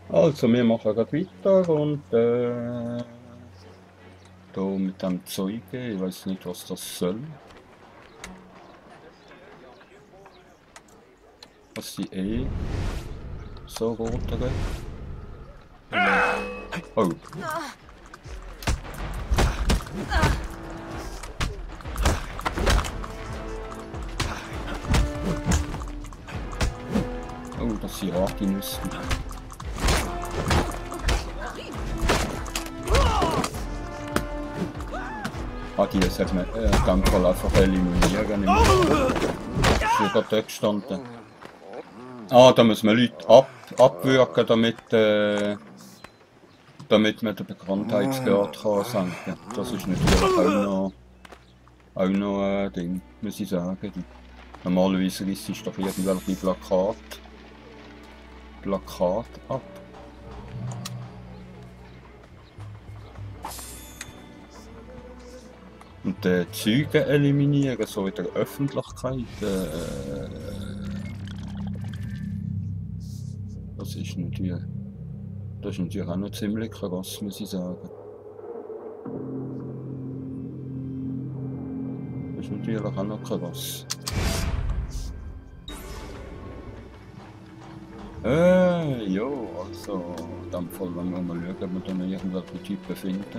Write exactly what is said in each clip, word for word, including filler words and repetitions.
Also, wir machen gerade weiter und äh, da mit dem Zeuge, ich weiß nicht, was das soll. Was die eh so rotere. Oh. Oh, das sind harte Nüsse. Ah, die sollte man äh, in dem Fall einfach eliminieren. Ist wieder dort gestanden. Ah, da muss man Leute ab, abwürgen, damit, äh, damit man den Bekanntheitsgrad kann senken. Das ist natürlich auch noch, auch noch ein Ding, muss ich sagen. Normalerweise ist es doch irgendwelche Plakate, Plakate ab. Und die Zeugen eliminieren, so in der Öffentlichkeit. Äh, das ist natürlich, das ist natürlich auch noch ziemlich krass, muss ich sagen. Das ist natürlich auch noch krass. Äh, ja, also in dem Fall wollen wir mal schauen, ob wir da noch irgendwelche Typen finden.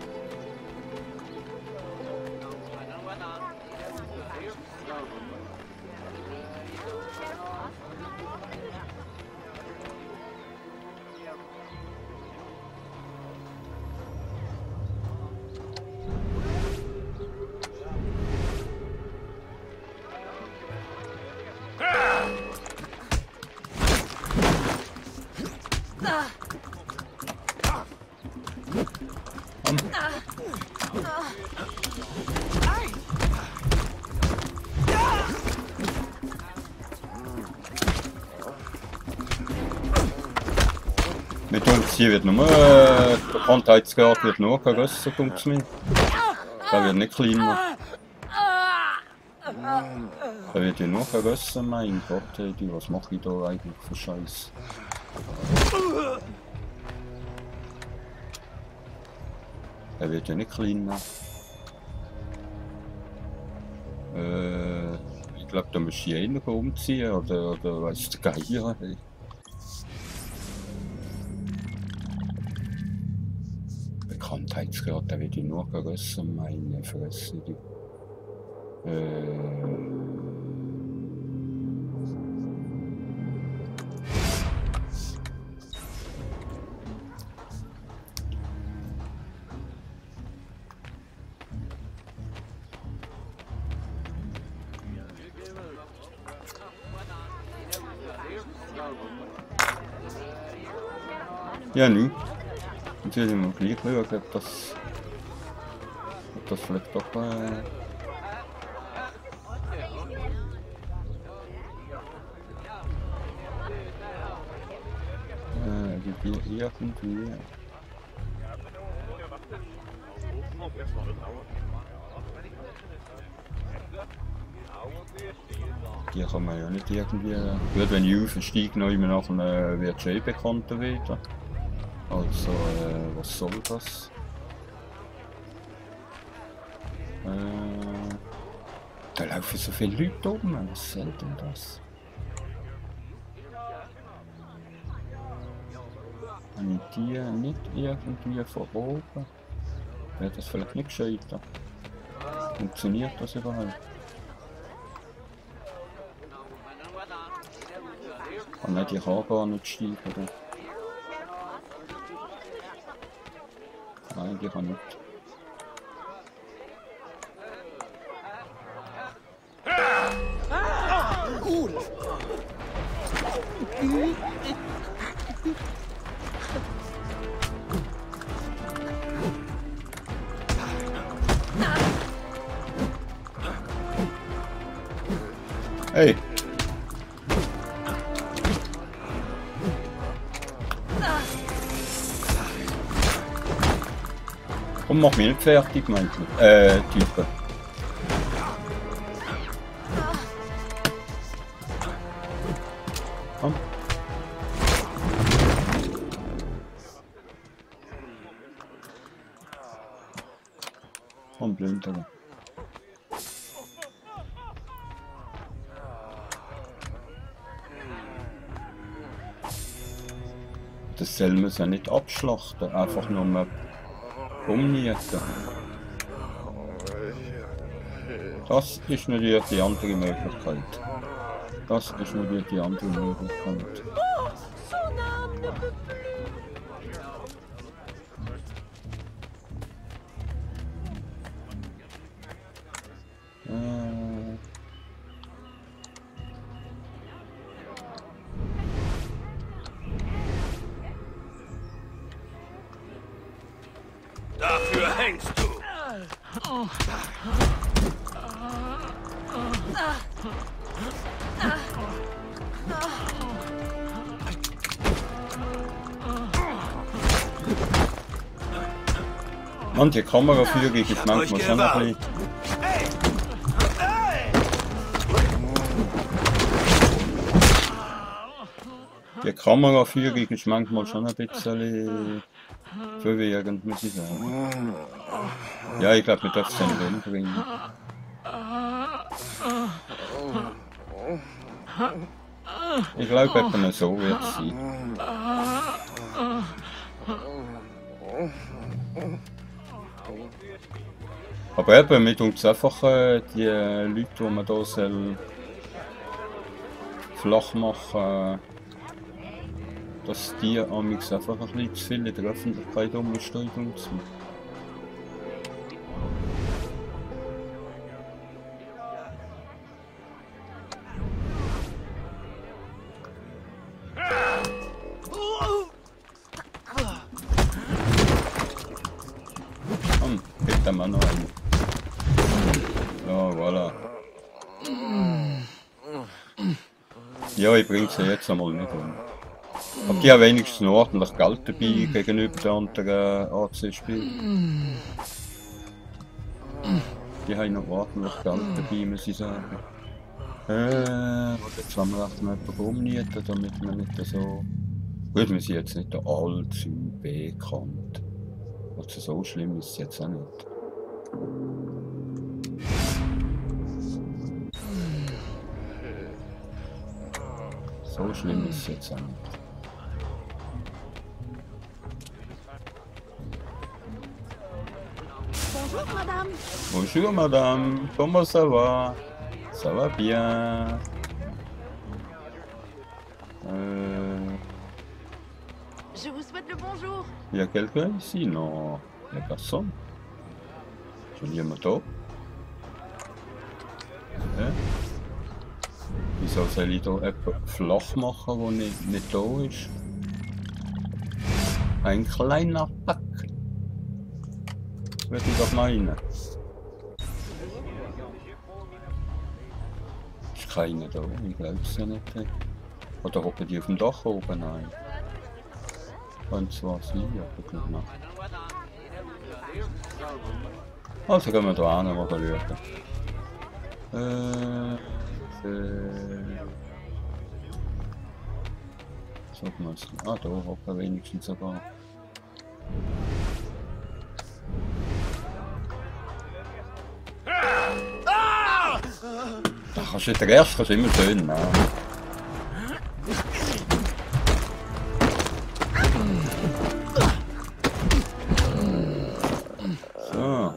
Mit uns hier wird nur, äh, der Bekanntheitsgrad wird nur grösser, kommt es mir. Der wird nicht kleiner. Der wird ja nur grösser, mein Gott, ey, was mache ich da eigentlich für Scheiß? Der wird ja nicht kleiner. Äh, ich glaube, da muss ich einen umziehen, oder, oder weiss der Geier, ey. Bekanntheitsgrad, der wird ja nur grösser, meine Fresse. Die, äh, ja, nu. Jetzt will ich mal gleich schauen, ob das, ob das vielleicht doch äh, äh, irgendwie irgendwie. Die kann man ja nicht irgendwie. Gut, wenn ich aufsteige, noch immer nachher wird schon bekannter wieder. Also, äh, was soll das? Äh, da laufen so viele Leute rum, was soll denn das? Habe ich die nicht irgendwie von oben? Wäre das vielleicht nicht gescheiter? Funktioniert das überhaupt? Oh nein, die kann gar nicht steigen, oder? Nein, die kann nicht. Cool. Hey! Komm, mach mich nicht fertig, Mädchen. Äh, Typen. Komm. Und plündern. Das soll man ja nicht abschlachten, einfach nur mal umnieten. Das ist natürlich die andere Möglichkeit. Das ist natürlich die andere Möglichkeit. Äh. Dafür hängst du! Und die Kameraführung ist manchmal schon ein bisschen... Die Kameraführung ist manchmal schon ein bisschen verwirrend, muss ich sagen. Ja, ich glaube, wir dürfen es nicht umbringen. Ich glaube, etwa so wird es sein. Aber eben, mit uns einfach äh, die äh, Leute, die man hier soll flach machen, äh, dass die amigs einfach ein bisschen zu viel in der Öffentlichkeit rumstehen und so. Komm, gib dem Mann noch einen. Ja, voilà. Ja, ich bring's ja jetzt einmal nicht um. Aber die haben wenigstens noch ordentlich Geld dabei gegenüber den anderen A C-Spielen. Die haben noch ordentlich Geld dabei, muss ich sagen. Äh, jetzt haben wir echt noch jemanden umnieten, damit wir nicht so... Gut, wir sind jetzt nicht allzu bekannt. Also so schlimm ist es jetzt auch nicht. So schlimm ist es jetzt auch nicht. Bonjour, madame. Bonjour, madame. Comment ça va? Ça va bien. Euh... Je vous souhaite le bonjour. Il y a quelqu'un ici? Non, il n'y a personne. Je viens mal da. Ja. Wieso soll ich hier jemanden flach machen, der nicht, nicht da ist? Ein kleiner Pack. Würde ich doch meinen. Ist keiner da, ich glaube es ja nicht. Oder hocken die auf dem Dach oben? Nein. Könnte zwar sein, aber ich glaube nicht. Also gehen wir da hin, mal schauen. Äh, äh, Sag mal, ah, da hocken wenigstens sogar. Da kannst du, der erste kannst du immer schön nehmen. So.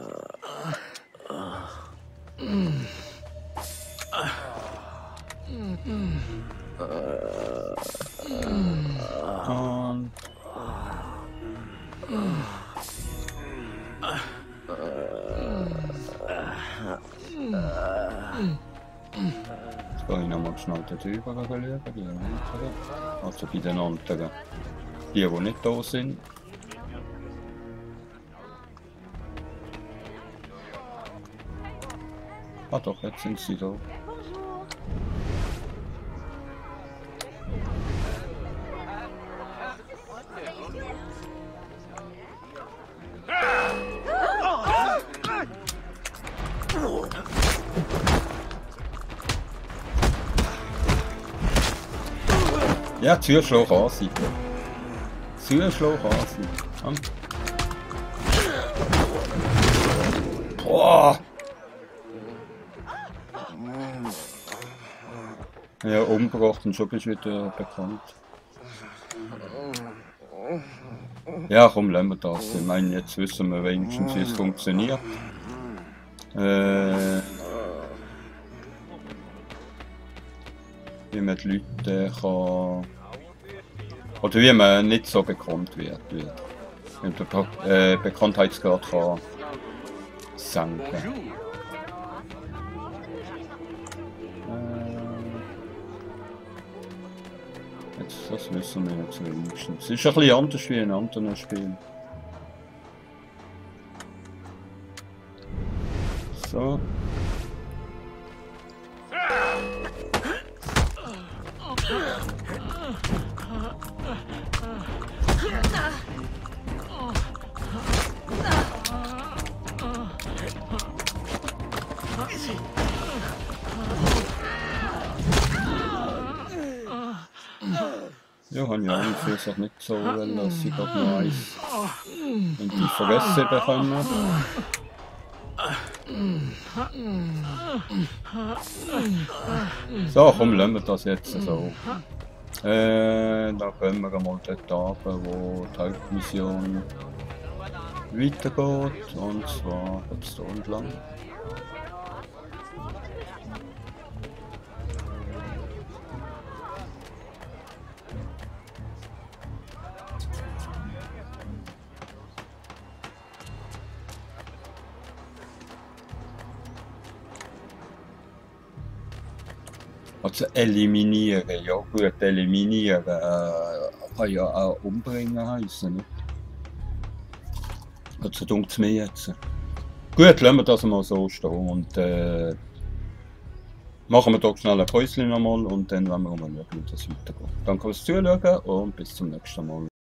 Und jetzt gehe ich nochmal schnell darüber schauen, die anderen. Also bei den anderen. Die, die nicht da sind. Ah doch, jetzt sind sie da. Bonjour. Ja, Zuschlag an sein. Zuschlag an sein. Oh! Ja, umgebracht und schon bist du wieder bekannt. Ja, komm, lassen wir das. Ich meine, jetzt wissen wir wenigstens, wie es funktioniert. Äh, wie man die Leute kann... Oder wie man nicht so bekannt wird. Wie man den Be äh, Bekanntheitsgrad kann senken. Jetzt, das wissen wir jetzt wenigstens. Es ist ein bisschen anders wie in anderen Spielen. So. Ja, habe ich auch nicht für sich nicht so, dass ich gerade noch eins und die vergessen bekommen. So, komm, lassen wir das jetzt so. Äh, da können wir mal dort runter, wo die Hauptmission weitergeht. Und zwar jetzt hier entlang. Also eliminieren, ja gut, eliminieren äh, kann ja auch umbringen heißen, nicht? Also dunkt es mir jetzt. Gut, lassen wir das mal so stehen und äh, machen wir doch schnell ein Päuschen nochmal und dann werden wir mal schauen, wie das weitergeht. Danke fürs Zuschauen und bis zum nächsten Mal.